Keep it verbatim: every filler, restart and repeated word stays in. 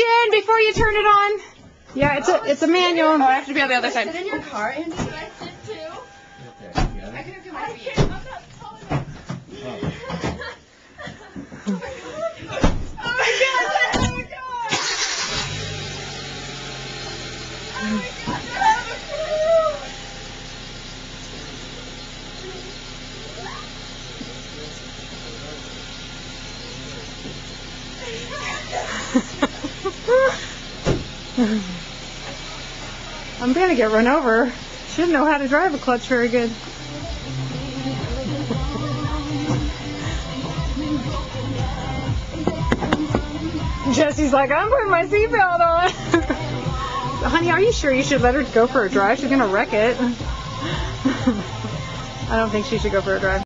Question before you turn it on. Yeah, it's a it's a manual. Oh, I have to be on the other side. Sit in your car and should I sit too? Okay, I can't do my feet. I'm not tall enough. Oh my god! Oh my god! Oh my god! I'm gonna get run over. Shouldn't know how to drive a clutch very good. Jesse's like, I'm putting my seatbelt on. Honey, are you sure you should let her go for a drive? She's gonna wreck it. I don't think she should go for a drive.